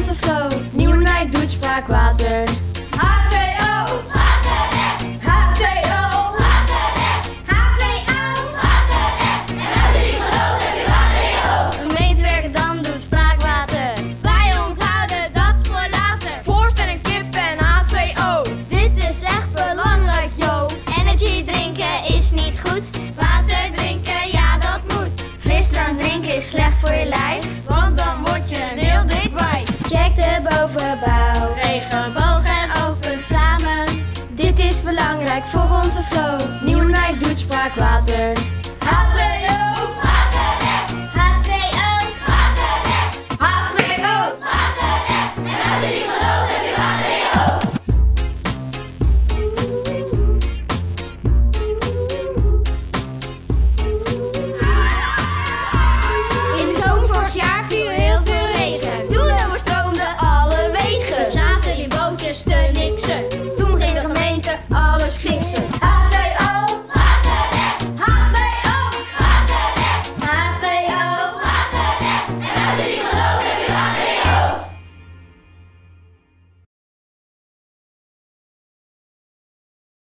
onze flow. Nieuwendijk doet spraakwater. H2O, H2O, H2O. En als je niet gelooft, heb je water in je hoofd. Gemeentewerken dan doet spraakwater. Wij onthouden dat voor later. Voorstelling kip en H2O. Dit is echt belangrijk, yo. Energy drinken is niet goed. Water drinken, ja dat moet. Frisdrank drinken is slecht voor je lijf. Want dan word je een heel dik wijf. Check de bovenbouw. Regenboog en open samen. Dit is belangrijk voor onze flow. Nieuwendijk doet spraakwater.